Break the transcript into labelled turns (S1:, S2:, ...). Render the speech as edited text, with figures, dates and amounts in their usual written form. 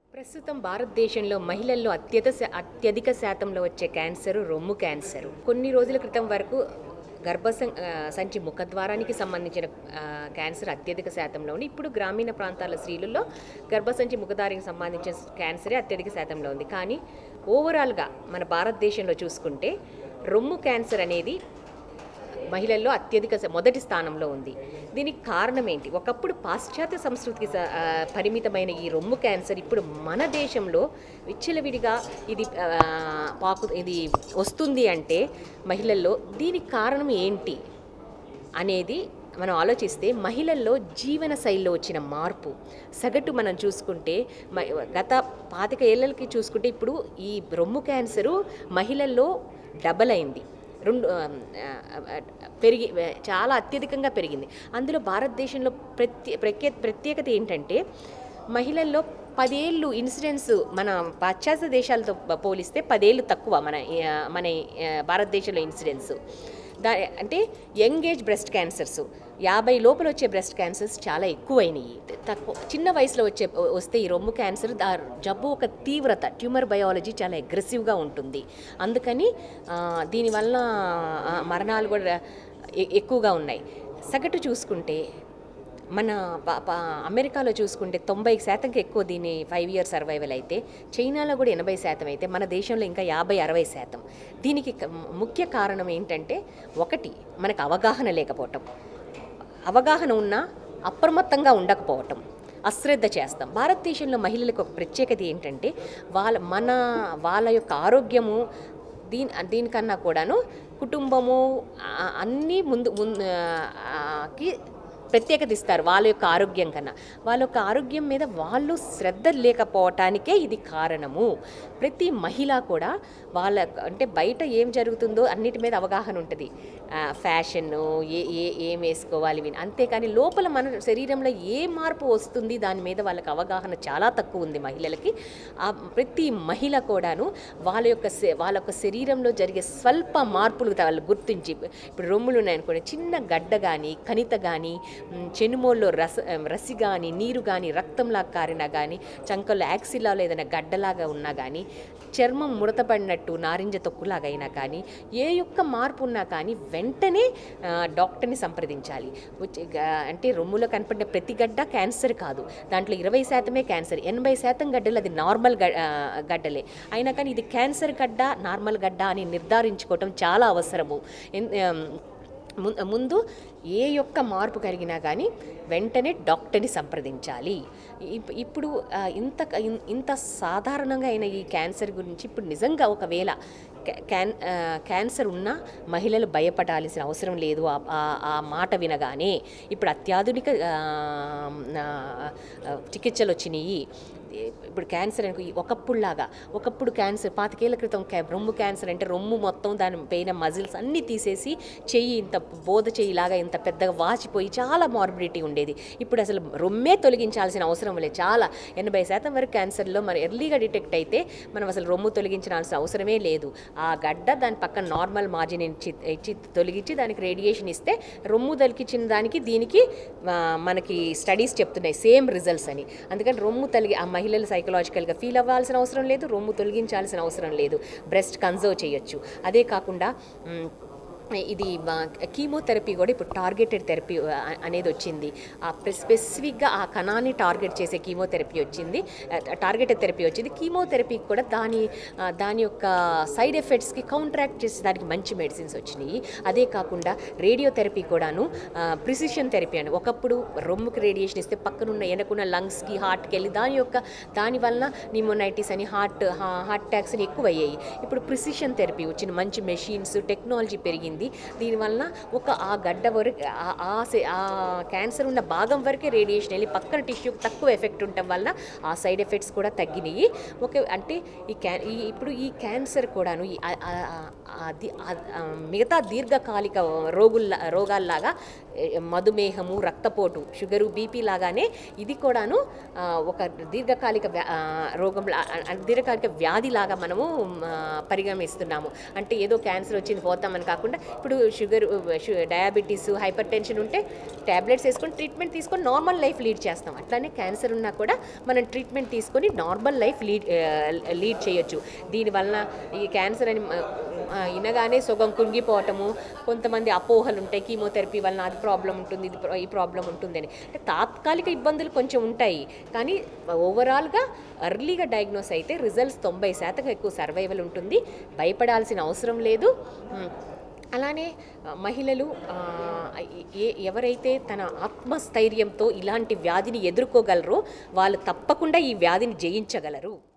S1: ప్రస్తుతం భారతదేశంలో మహిళల్లో అత్యధిక శాతంలో వచ్చే క్యాన్సర్ రొమ్ము క్యాన్సర్. కొన్ని రోజుల క్రితం వరకు సంచి ముఖద్వారానికి సంబంధించిన క్యాన్సర్ అత్యధిక శాతంలో ఉంది. ఇప్పుడు గ్రామీణ ప్రాంతాల స్త్రీలలో గర్భసంచి ముఖద్వారానికి సంబంధించిన క్యాన్సరే అత్యధిక శాతంలో ఉంది. కానీ ఓవరాల్గా మన భారతదేశంలో చూసుకుంటే రొమ్ము క్యాన్సర్ అనేది మహిళల్లో మొదటి స్థానంలో ఉంది. దీనికి కారణం ఏంటి? ఒకప్పుడు పాశ్చాత్య సంస్కృతికి పరిమితమైన ఈ రొమ్ము క్యాన్సర్ ఇప్పుడు మన దేశంలో విచ్చలవిడిగా ఇది వస్తుంది అంటే మహిళల్లో దీనికి కారణం ఏంటి అనేది మనం ఆలోచిస్తే మహిళల్లో జీవన శైలిలో వచ్చిన మార్పు సగటు మనం చూసుకుంటే గత 25 ఏళ్ళకి చూసుకుంటే ఇప్పుడు ఈ రొమ్ము క్యాన్సరు మహిళల్లో డబల్ అయింది. చాలా అత్యధికంగా పెరిగింది. అందులో భారతదేశంలో ప్రత్యేకత ఏంటంటే మహిళల్లో 10 ఏళ్ళు ఇన్సిడెన్స్ మన పాశ్చాత్య దేశాలతో పోలిస్తే 10 ఏళ్ళు తక్కువ మన భారతదేశంలో ఇన్సిడెన్స్. అంటే యంగ్ ఏజ్ బ్రెస్ట్ క్యాన్సర్స్ 50 లోపల వచ్చే బ్రెస్ట్ క్యాన్సర్స్ చాలా ఎక్కువైనాయి. చిన్న వయసులో వస్తే ఈ రొమ్ము క్యాన్సర్ జబ్బు ఒక తీవ్రత ట్యూమర్ బయాలజీ చాలా అగ్రెసివ్గా ఉంటుంది. అందుకని దీనివల్ల మరణాలు కూడా ఎక్కువగా ఉన్నాయి. సగటు చూసుకుంటే మన అమెరికాలో చూసుకుంటే 90% ఎక్కువ దీని 5 year సర్వైవల్ అయితే, చైనాలో కూడా 80% అయితే, మన దేశంలో ఇంకా 50-60%. దీనికి ముఖ్య కారణం ఏంటంటే ఒకటి మనకు అవగాహన లేకపోవటం, అవగాహన ఉన్నా అప్రమత్తంగా ఉండకపోవటం, అశ్రద్ధ చేస్తాం. భారతదేశంలో మహిళలకు ఒక ప్రత్యేకత ఏంటంటే వాళ్ళ యొక్క ఆరోగ్యము దీనికన్నా కూడాను కుటుంబము అన్నీ ముందుకి ప్రత్యేకత ఇస్తారు. వాళ్ళ యొక్క ఆరోగ్యం కన్నా వాళ్ళ యొక్క ఆరోగ్యం మీద వాళ్ళు శ్రద్ధ లేకపోవటానికే ఇది కారణము. ప్రతి మహిళ కూడా అంటే బయట ఏం జరుగుతుందో అన్నిటి మీద అవగాహన ఉంటుంది. ఫ్యాషన్ ఏం వేసుకోవాలి అంతేకాని లోపల మన శరీరంలో ఏ మార్పు వస్తుంది దాని మీద వాళ్ళకి అవగాహన చాలా తక్కువ ఉంది మహిళలకి. ప్రతి మహిళ కూడాను వాళ్ళ యొక్క శరీరంలో జరిగే స్వల్ప మార్పులు వాళ్ళు గుర్తించి, ఇప్పుడు రొమ్ములు ఉన్నాయనుకోండి, చిన్న గడ్డ కానీ కణిత కానీ, చెనుమోల్లో రసి కానీ, నీరు కానీ, రక్తంలాగా కారినా కానీ, చంకల్లో యాక్సిలాలో ఏదైనా గడ్డలాగా ఉన్నా కానీ, చర్మం ముడతపడినట్టు నారింజ తొక్కులాగా అయినా కానీ, ఏ యొక్క మార్పు ఉన్నా కానీ వెంటనే డాక్టర్ని సంప్రదించాలి. అంటే రొమ్ములో కనపడిన ప్రతి గడ్డ క్యాన్సర్ కాదు, దాంట్లో 20% క్యాన్సర్, 80% గడ్డలు అది నార్మల్ గడ్డలే. అయినా కానీ ఇది క్యాన్సర్ గడ్డ నార్మల్ గడ్డ అని నిర్ధారించుకోవటం చాలా అవసరము. ముందు ఏ యొక్క మార్పు కలిగినా కానీ వెంటనే డాక్టర్ని సంప్రదించాలి. ఇప్పుడు ఇంత సాధారణంగా అయిన ఈ క్యాన్సర్ గురించి ఇప్పుడు నిజంగా ఒకవేళ క్యాన్సర్ ఉన్నా మహిళలు భయపడాల్సిన అవసరం లేదు. ఆ మాట వినగానే ఇప్పుడు అత్యాధునిక చికిత్సలు వచ్చినాయి. ఇప్పుడు క్యాన్సర్ అనుకో, ఒకప్పుడు క్యాన్సర్ 25 ఏళ్ల క్రితం రొమ్ము క్యాన్సర్ అంటే రొమ్ము మొత్తం దాని పైన మజిల్స్ అన్నీ తీసేసి చెయ్యి ఇంత బోధ చెయ్యిలాగా ఇంత పెద్దగా వాచిపోయి చాలా మార్బిడిటీ ఉండేది. ఇప్పుడు అసలు రొమ్మే తొలగించాల్సిన అవసరం లేదు. చాలా 80% వరకు క్యాన్సర్లో మనం ఎర్లీగా డిటెక్ట్ అయితే మనం అసలు రొమ్ము తొలగించాల్సిన అవసరమే లేదు. ఆ గడ్డ దాని పక్కన నార్మల్ మార్జిన్ ఇచ్చి తొలగించి దానికి రేడియేషన్ ఇస్తే రొమ్ము తొలగించిన దానికి దీనికి మనకి స్టడీస్ చెప్తున్నాయి సేమ్ రిజల్ట్స్ అని. అందుకని రొమ్ము ఆ మహిళలు సైకలాజికల్గా ఫీల్ అవ్వాల్సిన అవసరం లేదు, రొమ్ము తొలగించాల్సిన అవసరం లేదు, బ్రెస్ట్ కన్జర్వ్ చేయొచ్చు. అదే కాకుండా ఇది కీమోథెరపీ కూడా ఇప్పుడు టార్గెటెడ్ థెరపీ అనేది వచ్చింది. స్పెసిఫిక్గా ఆ కణాన్ని టార్గెట్ చేసే కీమోథెరపీ వచ్చింది, టార్గెటెడ్ థెరపీ వచ్చింది. కీమోథెరపీకి కూడా దాని యొక్క సైడ్ ఎఫెక్ట్స్కి కౌంట్రాక్ట్ చేసి దానికి మంచి మెడిసిన్స్ వచ్చినాయి. అదే కాకుండా రేడియోథెరపీ కూడాను ప్రిసిషన్ థెరపీ అని, ఒకప్పుడు రొమ్ముకి రేడియేషన్ ఇస్తే పక్కనున్న వెనకున్న లంగ్స్కి హార్ట్కి వెళ్ళి దానివల్ల నిమోనైటిస్ అని హార్ట్ అటాక్స్ అని ఎక్కువ అయ్యాయి. ఇప్పుడు ప్రిసిషన్ థెరపీ వచ్చిన మంచి మెషిన్స్, టెక్నాలజీ పెరిగింది. దీనివల్ల ఆ గడ్డ వరకు ఆ క్యాన్సర్ ఉన్న భాగం వరకే రేడియేషన్ వెళ్ళి పక్కన టిష్యూకి తక్కువ ఎఫెక్ట్ ఉండటం వల్ల ఆ సైడ్ ఎఫెక్ట్స్ కూడా తగ్గినాయి. అంటే ఇప్పుడు ఈ క్యాన్సర్ కూడాను మిగతా దీర్ఘకాలిక రోగాల్లాగా మధుమేహము, రక్తపోటు, షుగరు, బీపీ లాగానే ఇది కూడాను ఒక దీర్ఘకాలిక వ్యాధిలాగా మనము పరిగణిస్తున్నాము. అంటే ఏదో క్యాన్సర్ వచ్చింది పోతామని కాకుండా ఇప్పుడు డయాబెటీస్, హైపర్ టెన్షన్ ఉంటే ట్యాబ్లెట్స్ వేసుకొని ట్రీట్మెంట్ తీసుకొని నార్మల్ లైఫ్ లీడ్ చేస్తాం. అట్లానే క్యాన్సర్ ఉన్నా కూడా మనం ట్రీట్మెంట్ తీసుకొని నార్మల్ లైఫ్ లీడ్ చేయొచ్చు. దీనివల్ల ఈ క్యాన్సర్ అని వినగానే సగం కుంగిపోవటము, కొంతమంది అపోహలు ఉంటాయి, కీమోథెరపీ వలన అది ప్రాబ్లం ఉంటుంది, ఈ ప్రాబ్లం ఉంటుందని. అంటే తాత్కాలిక ఇబ్బందులు కొంచెం ఉంటాయి, కానీ ఓవరాల్గా ఎర్లీగా డయాగ్నోస్ అయితే రిజల్ట్స్ 90% ఎక్కువ సర్వైవల్ ఉంటుంది. భయపడాల్సిన అవసరం లేదు. అలానే మహిళలు ఎవరైతే తన ఆత్మస్థైర్యంతో ఇలాంటి వ్యాధిని ఎదుర్కోగలరో వాళ్ళు తప్పకుండా ఈ వ్యాధిని జయించగలరు.